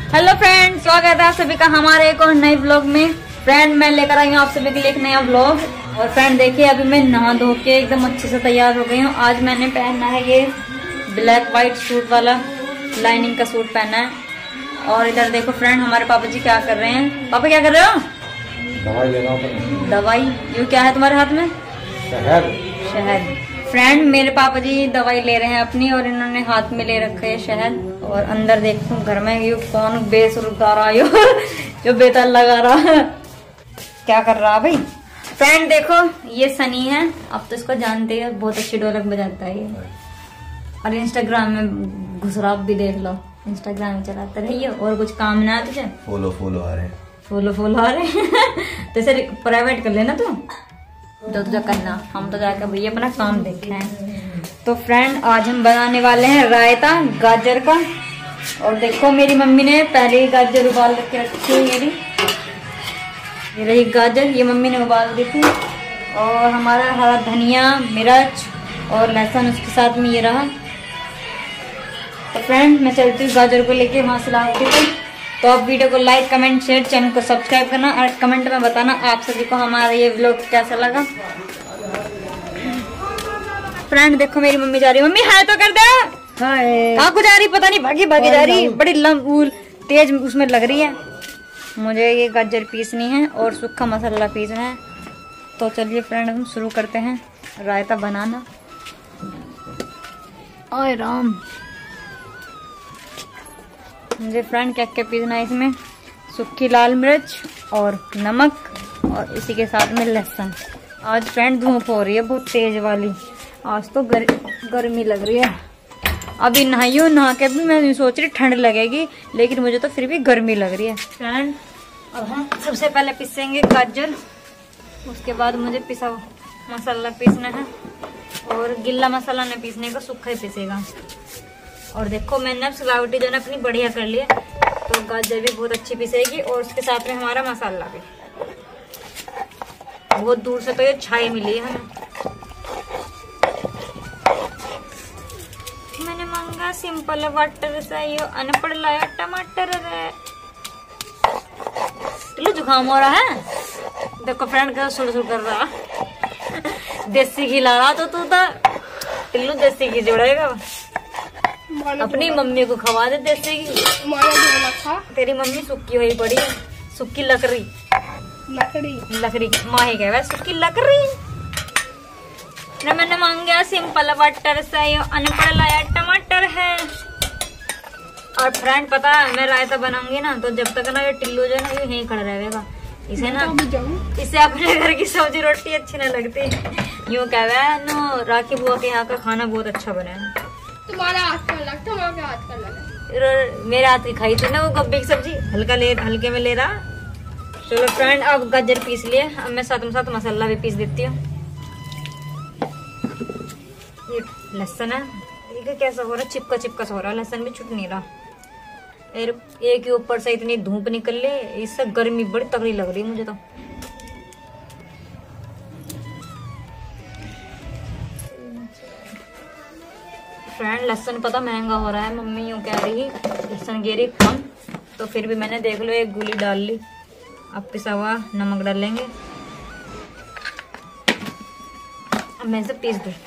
Hello friend, स्वागत है आप सभी का हमारे एक और नए व्लॉग में। फ्रेंड मैं लेकर आई हूँ आप सभी के लिए एक नया व्लॉग। और फ्रेंड देखिए अभी मैं नहा धो के एकदम अच्छे से तैयार हो गई हूँ। आज मैंने पहना है ये ब्लैक व्हाइट सूट वाला लाइनिंग का सूट पहना है। और इधर देखो फ्रेंड हमारे पापा जी क्या कर रहे हैं। पापा क्या कर रहे हो? दवाई ले रहा हूँ। दवाई? ये क्या है तुम्हारे हाथ में? शहद। शहद। फ्रेंड मेरे पापा जी दवाई ले रहे हैं अपनी और इन्होंने हाथ में ले रखा है शहद। और अंदर देखो घर में ये कौन बेसुर गा रहा है जो बेताल लगा रहा है। क्या कर रहा है भाई? फ्रेंड देखो ये सनी है, अब तो इसको जानते हैं, बहुत अच्छी ढोलक बजाता है ये। और इंस्टाग्राम में घुसराव भी देख लो, इंस्टाग्राम में चलाते रहिए। और कुछ काम ना है तुझे? फॉलो आ रहे हैं। फॉलो आ रहे हैं तो इसे प्राइवेट कर लेना तू, जो तुझे करना। हम तो जाकर भैया अपना काम देखे हैं। तो फ्रेंड आज हम बनाने वाले हैं रायता गाजर का। और देखो मेरी मम्मी ने पहले ही गाजर उबाल के रखी है। ये रही गाजर, ये मम्मी ने उबाल दी थी। और हमारा हरा धनिया, मिर्च और लहसुन उसके साथ में ये रहा। तो फ्रेंड मैं चलती हूँ गाजर को लेके वहां से लाती हूँ। तो आप वीडियो को लाइक कमेंट शेयर, चैनल को सब्सक्राइब करना और कमेंट में बताना आप सभी को हमारा ये व्लॉग कैसा लगा। फ्रेंड देखो मेरी मम्मी जा रही है। मम्मी हाय तो कर दे। कहाँ को जा रही पता नहीं, भागी जा रही, बड़ी तेज उसमें लग रही है। मुझे ये गाजर पीसनी है और सूखा मसाला पीसना है। तो चलिए फ्रेंड हम शुरू करते हैं रायता बनाना। ओए राम, मुझे फ्रेंड क्या क्या पीसना है इसमें? सूखी लाल मिर्च और नमक और इसी के साथ में लहसुन। आज फ्रेंड धूप हो रही है बहुत तेज वाली। आज तो गर्मी लग रही है। अभी नहा के भी मैं सोच रही ठंड लगेगी, लेकिन मुझे तो फिर भी गर्मी लग रही है। फ्रेंड अब हम सबसे पहले पीसेंगे गाजर, उसके बाद मुझे पिसा मसाला पीसना है। और गिल्ला मसाला न पीसने का, सूखा ही पीसेगा। और देखो मैंने सजावटी जो है अपनी बढ़िया कर ली है, तो गाजर भी बहुत अच्छी पीसेगी और उसके साथ में हमारा मसाला भी। बहुत दूर से तो ये छाई मिली है हमें। मैंने मांगा सिंपल वाटर से, ये अनपढ़ लाया टमाटर है। टिल्लू जुकाम हो रहा है, देखो फ्रेंड का सुड़ कर रहा। देसी घी ला रहा तो तू तो टिल्लू देसी घी जोड़ेगा। अपनी मम्मी को खवा दे देसी घी। तेरी मम्मी सुक्की हुई पड़ी है, सुक्की लकड़ी माही कह सुक्की लकड़ी। मैंने मांगा सिंपल वाटर से, अनपढ़ लाया टमाटर है। और फ्रेंड पता है मैं रायता बनाऊंगी ना, तो जब तक ना ये टिल्लू जो है ना ये यहीं खड़ा रहेगा। इसे ना इसे अपने घर की सब्जी रोटी अच्छी नहीं लगती। यूँ कह रहा है नो राखी बुआ के यहाँ का खाना बहुत अच्छा बना है। तुम्हारा हाथ का लगता, हमारा हाथ का लगा। मेरे हाथ की खाई थी ना वो गब्बे की सब्जी, हल्के में ले रहा। चलो फ्रेंड अब गाजर पीस लिए, अब मैं साथ में साथ मसाला भी पीस देती हूँ। ये लहसुन है, ये कैसा हो रहा है, चिपका सा हो रहा है, लहसुन भी छूट नहीं रहा। एक के ऊपर से इतनी धूप निकल ले, इससे गर्मी बड़ी तगड़ी लग रही है मुझे तो। फ्रेंड लहसुन पता महंगा हो रहा है, मम्मी यूँ कह रही लहसुन गिरी कम, तो फिर भी मैंने देख लो एक गोली डाल ली। अब पिसा हुआ नमक डालेंगे। अब मैं इसे पीस दूँ।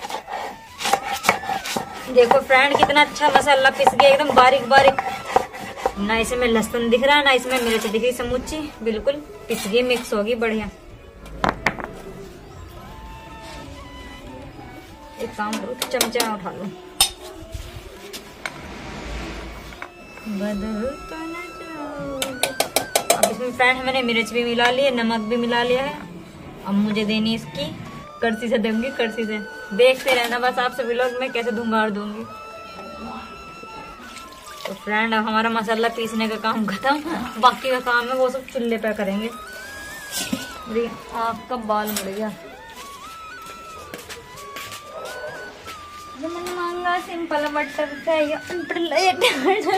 देखो फ्रेंड कितना अच्छा मसाला पिस गया, एकदम बारीक बारीक। ना इसमें लहसुन दिख रहा है ना इसमें मिर्च दिख रही, समूची बिल्कुल पिस गई, मिक्स होगी बढ़िया। एक काम करो चमचा में उठा लो। अब इसमें फ्रेंड मैंने मिर्च भी मिला ली है, नमक भी मिला लिया है। अब मुझे देनी इसकी कड़छी से दूंगी, कड़छी से देखते रहना बस आप सभी लोग, मैं कैसे धुंगार दूंगी। तो फ्रेंड अब हमारा मसाला पीसने का काम खत्म, बाकी का काम है वो सब चूल्हे पे करेंगे। आपका बाल मुड़ गया। मैंने मांगा सिंपल बटर से,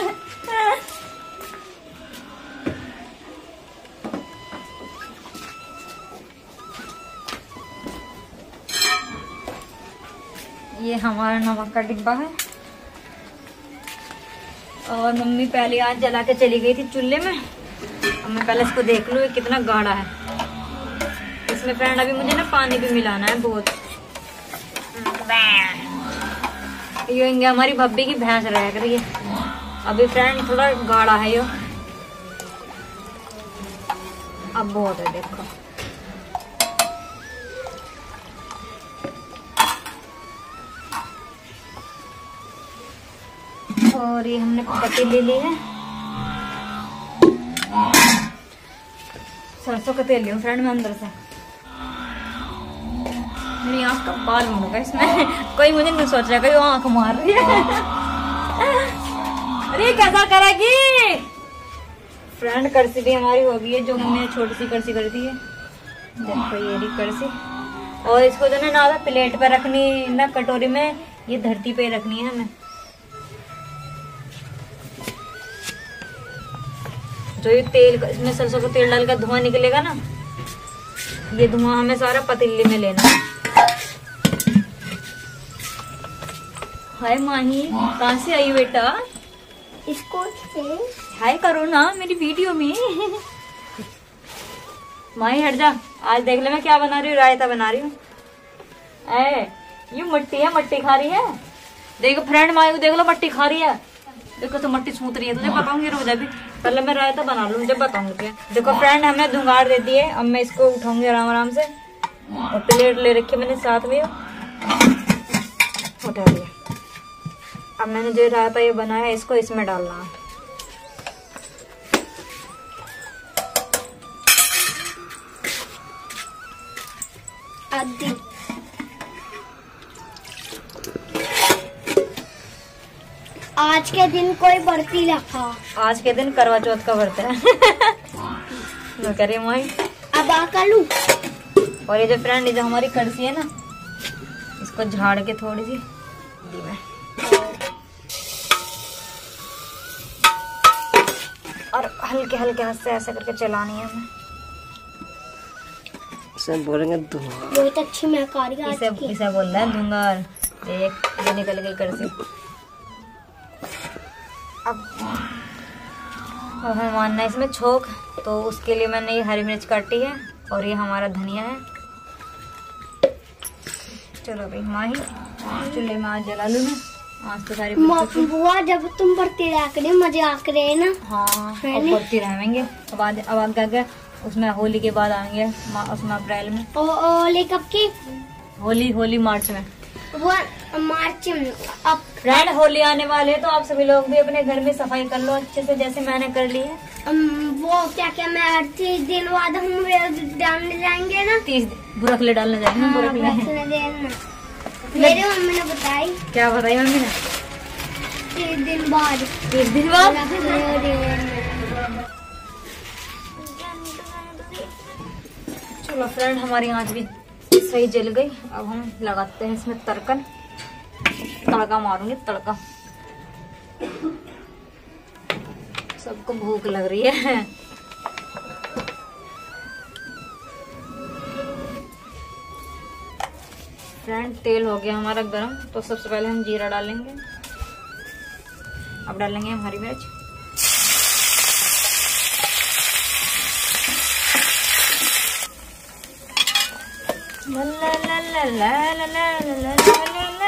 ये हमारा नमक का डिब्बा है। और मम्मी पहले आज जला के चली गई थी चूल्हे में। अब मैं पहले इसको देख लूँ कितना गाढ़ा है। इसमें फ्रेंड अभी मुझे ना पानी भी मिलाना है बहुत। ये हमारी भब्बी की भैंस रह रही है। अभी फ्रेंड थोड़ा गाढ़ा है यो। अब बहुत है देखो। और ये हमने पत्ती ले ली है। सरसों का तेल लिया फ्रेंड मैं अंदर से। मेरी आँख का बाल मुड़ूंगा इसमें। कोई मुझे नहीं सोच रहा कोई आँख मार रही है। अरे कैसा करेगी फ्रेंड। करसी भी हमारी हो गई है जो हमने छोटी सी करसी कर दी है। देखो ये रही करसी। और इसको जो ना प्लेट पे रखनी ना कटोरी में, ये धरती पे रखनी है हमें। जो ये तेल इसमें सरसों का तेल डाल कर धुआं निकलेगा ना, ये धुआं हमें सारा पतीले में लेना है। हाय माही कहाँ से आई बेटा? इसको हाय करो ना मेरी वीडियो में। माही हट जा। आज देख ले मैं क्या बना रही हूँ। रायता बना रही हूँ। ये मट्टी है, मट्टी खा रही है। देखो फ्रेंड माही को देख लो मट्टी खा रही है। देखो तो मट्टी छूत रही है। तुझे बताऊंगी रुक जा भी। पहले मैं रायता बना लूँ जब बताऊंगी। देखो फ्रेंड हमने धुंगार दे दी है। अब मैं इसको उठाऊंगी आराम आराम से। और प्लेट ले रखी मैंने साथ में उठा लिया। अब मैंने जो रायता ये बनाया है इसको इसमें डालना है। आज के दिन कोई बर्ती रखा। आज के दिन करवा चौथ का व्रत है। मैं कह रही हूँ अब आका लूं। और ये जो फ्रेंड ये जो हमारी कड़सी है ना, इसको झाड़ के थोड़ी सी दी मैं। और हल्के हल्के हाथ से ऐसे करके चलानी है हमें। इसे बोलेंगे धुआं। बहुत अच्छी महक आ रही है। इसे बोल रहा है धुंगार। देख ये निकल गई कड़सी। अब हमें मानना है इसमें छोक, तो उसके लिए मैंने ये हरी मिर्च काटी है और ये हमारा धनिया है। चलो भाई माही चूल्हे में आज जला लूँ मैं। आज तो सारी बुआ जब तुम बढ़ती रहा करे मजाक रहे ना। हाँ अब बढ़ती रहेंगे। अब आगे उसमें होली के बाद आएंगे उसमें अप्रैल में। होली कब की? होली मार्च में। वो मार्च में। अब फ्रेंड होली आने वाले तो आप सभी लोग भी अपने घर में सफाई कर लो अच्छे से जैसे मैंने कर ली है। वो क्या मैं 30 दिन बाद हम डालने जाएंगे ना। 30 बुरखले डालने जाएंगे। मेरी मम्मी ने बताई। क्या बताई मम्मी ने? 30 दिन बाद। 30 दिन बाद। चलो फ्रेंड हमारी आँच भी सही जल गई। अब हम लगाते हैं इसमें तड़का मारूंगी तड़का। सबको भूख लग रही है। फ्रेंड तेल हो गया हमारा गरम, तो सबसे पहले हम जीरा डालेंगे। अब डालेंगे हम हरी मिर्च। ला ला ला ला ला ला ला ला।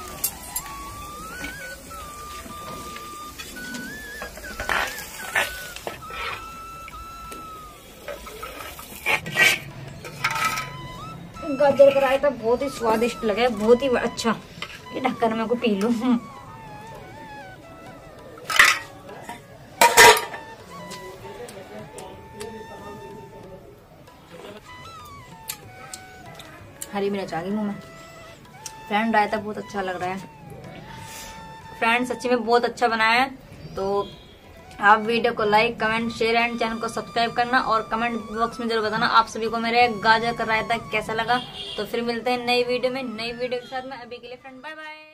गाजर का रायता बहुत ही स्वादिष्ट लगा है, बहुत ही अच्छा। ये ढक्कन में को पी लूं। हरी मिर्च आ गई मुंह में। फ्रेंड रायता बहुत अच्छा लग रहा है। फ्रेंड सच्ची में बहुत अच्छा बनाया है। तो आप वीडियो को like comment share and channel को सब्सक्राइब करना और कमेंट बॉक्स में जरूर बताना आप सभी को मेरे गाजर का रायता कैसा लगा। तो फिर मिलते हैं नई वीडियो में नई वीडियो के साथ में। अभी के लिए फ्रेंड बाय बाय।